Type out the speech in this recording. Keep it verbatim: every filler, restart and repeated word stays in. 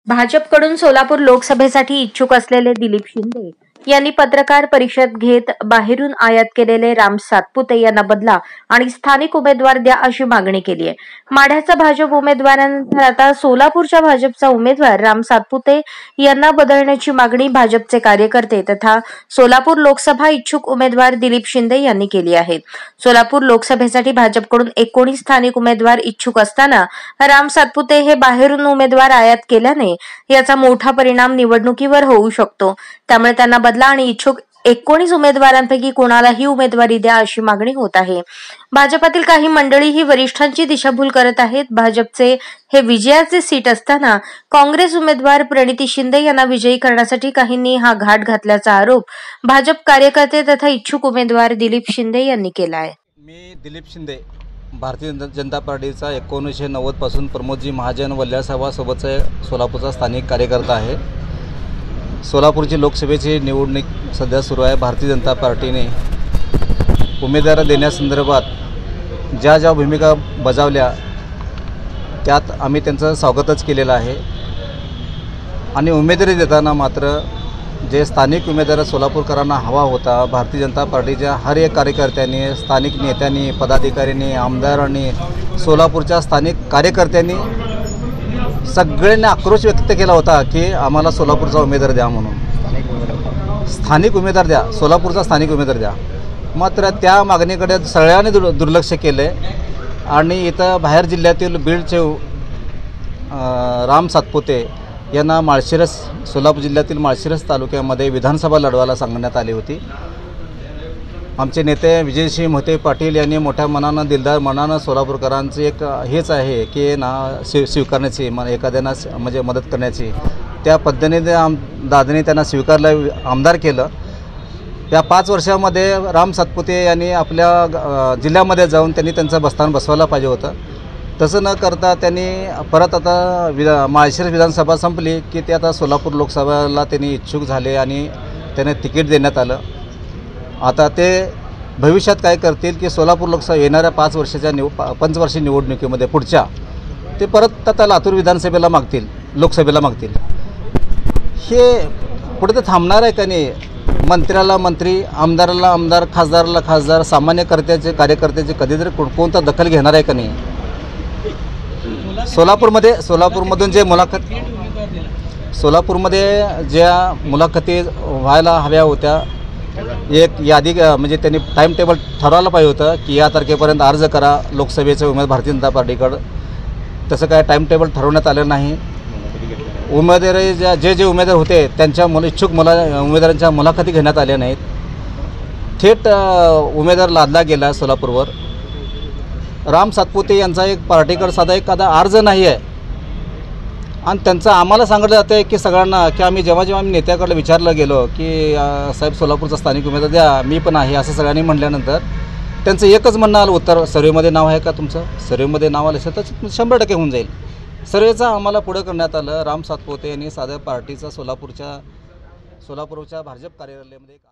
भाजपकडून सोलापूर लोकसभेसाठी इच्छुक असलेले दिलीप शिंदे यांनी पत्रकार परिषद घेत बाहेरून आयात केलेले राम सातपुते यांना बदला आणि स्थानिक उमेदवार द्या अशी मागणी केली आहे। माढ्याचा भाजप उमेदवारानंतर आता सोलापूरच्या भाजपचा उमेदवार राम सातपुते यांना बदलण्याची मागणी भाजपचे कार्यकर्ते तथा सोलापूर लोकसभा इच्छुक उमेदवार दिलीप शिंदे यांनी केली आहे। सोलापूर लोकसभेसाठी भाजपकडून एकोणीस स्थानिक उमेदवार इच्छुक असताना राम सातपुते हे बाहेरून उमेदवार आयात केल्याने याचा मोठा परिणाम निवडणुकीवर होऊ शकतो। त्यामुळे त्यांना बदला आणि इच्छुक एकोणीस उमेदवारांपैकी कोणालाही उमेदवारी द्या अशी मागणी होत आहे। भाजपातील काही मंडळी ही वरिष्ठांची दिशाभूल करत आहेत। भाजपचे हे विजयाचे सीट असताना काँग्रेस उमेदवार प्रणिती शिंदे यांना विजयी करण्यासाठी काहींनी हा घाट घातल्याचा आरोप भाजप कार्यकर्ते तथा इच्छुक उमेदवार दिलीप शिंदे यांनी केला आहे। मी दिलीप शिंदे भारतीय जनता पार्टीचा एकोणीसशे नव्वद पासून प्रमोदजी महाजन वल्ल्यासभा सोबतचा सोलापूरचा स्थानिक कार्यकर्ता आहे। सोलापूरची लोकसभेची निवडणूक सध्या सुरू आहे। भारतीय जनता पार्टीने उमेदवार देण्यासंदर्भात ज्या ज्या भूमिका बजावल्या त्यात आम्ही त्यांचं स्वागतच केलेलं आहे आणि उमेदवारी देताना मात्र जे स्थानिक उमेदवार सोलापूरकरांना हवा होता, भारतीय जनता पार्टीच्या हर एक कार्यकर्त्यांनी, स्थानिक नेत्यांनी, पदाधिकाऱ्यांनी, आमदारांनी, सोलापूरच्या स्थानिक कार्यकर्त्यांनी सगळ्यांनी आक्रोश व्यक्त केला होता की आम्हाला सोलापूरचा उमेदवार द्या म्हणून, स्थानिक उमेदवार द्या, सोलापूरचा स्थानिक उमेदवार द्या। मात्र त्या मागणीकडे सगळ्यांनी दुर् दुर्लक्ष केले आणि इथं बाहेर जिल्ह्यातील बीडचे राम सातपुते यांना माळशिरस सोलापूर जिल्ह्यातील माळशिरस तालुक्यामध्ये विधानसभा लढवायला सांगण्यात आली होती। आमचे नेते विजयसिंह मोहिते पाटील यांनी मोठ्या मनानं, दिलदार मनानं सोलापूरकरांचे एक हेच आहे की ना स्वी स्वीकारण्याची म एखाद्यांना म्हणजे मदत करण्याची, त्या पद्धतीने आम दादाने त्यांना स्वीकारलं, आमदार केलं। या पाच वर्षामध्ये राम सातपुते यांनी आपल्या जिल्ह्यामध्ये जाऊन त्यांनी त्यांचं बस्तान बसवायला पाहिजे होतं। तसं न करता त्यांनी परत आता विधा माळशिरस विधानसभा संपली की ते आता सोलापूर लोकसभेला त्यांनी इच्छुक झाले आणि त्यांना तिकीट देण्यात आलं। आता ते भविष्यात काय करतील की सोलापूर लोकसभा येणाऱ्या पाच वर्षाच्या निव पंचवार्षिक निवडणुकीमध्ये पुढच्या ते परत आता लातूर विधानसभेला मागतील, लोकसभेला मागतील। हे पुढे तर थांबणार आहे का नाही? मंत्र्याला मंत्री, आमदाराला आमदार, खासदाराला खासदार, सामान्यकर्त्याचे कार्यकर्त्याचे कधीतरी कोण कोणता दखल घेणार आहे का नाही? सोलापूरमध्ये सोलापूरमधून जे मुलाखत सोलापूरमध्ये ज्या मुलाखती व्हायला हव्या होत्या, एक यादी म्हणजे त्यांनी टाईम टेबल ठरवायला पाहिजे होतं की या तारखेपर्यंत अर्ज करा लोकसभेचे उमेदवार भारतीय जनता पार्टीकडं। तसं काय टाईम टेबल ठरवण्यात आलं नाही। उमेदवारी ज्या जे जे उमेदवार होते त्यांच्या मुला इच्छुक मुला उमेदवारांच्या मुलाखती घेण्यात आल्या नाहीत। थेट उमेदवार लादला गेला सोलापूरवर। राम सातपुते यांचा एक पार्टीकडे साधा एखादा अर्ज नाही आहे आणि त्यांचं आम्हाला सांगितलं जातं आहे की सगळ्यांना की आम्ही जेव्हा जेव्हा आम्ही नेत्याकडे विचारलं गेलो की साहेब सोलापूरचा स्थानिक उमेदवार द्या, मी पण आहे असं सगळ्यांनी म्हटल्यानंतर त्यांचं एकच म्हणणं आलं उत्तर, सर्वेमध्ये नाव आहे का तुमचं? सर्वेमध्ये नाव आलं असेल तर शंभर टक्के होऊन जाईल। सर्वेचा आम्हाला पुढं करण्यात आलं। राम सातपुते यांनी साध्या पार्टीचा सोलापूरच्या सोलापूरच्या भाजप कार्यालयामध्ये